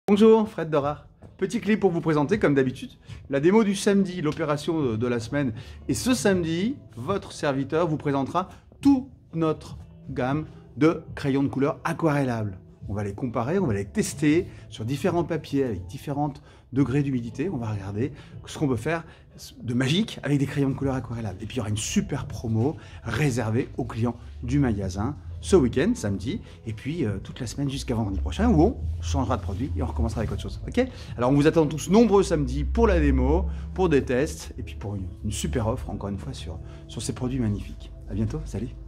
Bonjour, Fred Dorard. Petit clip pour vous présenter, comme d'habitude, la démo du samedi, l'opération de la semaine. Et ce samedi, votre serviteur vous présentera toute notre gamme de crayons de couleur aquarellables. On va les comparer, on va les tester sur différents papiers avec différents degrés d'humidité. On va regarder ce qu'on peut faire de magique avec des crayons de couleur aquarellables. Et puis il y aura une super promo réservée aux clients du magasin ce week-end, samedi, et puis toute la semaine jusqu'à vendredi prochain, où on changera de produit et on recommencera avec autre chose. Ok? Alors on vous attend tous nombreux samedi pour la démo, pour des tests, et puis pour une super offre, encore une fois, sur ces produits magnifiques. À bientôt, salut!